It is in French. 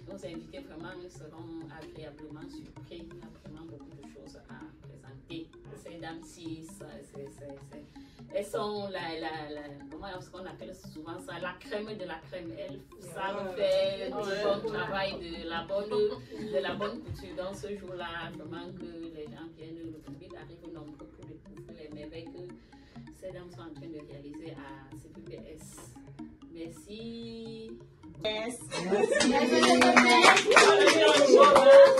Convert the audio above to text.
nos invités vraiment seront agréablement surpris. Il y a vraiment beaucoup de choses à présenter. Ces dames-ci, elles sont comment est-ce qu'on appelle souvent ça, la crème de la crème. Elles savent faire du bon travail, de la bonne couture. Dans ce jour-là, vraiment que les gens viennent, le public arrive nombreux pour découvrir les merveilles que ces dames sont en train de réaliser à CPPS. Merci. Yes. Merci.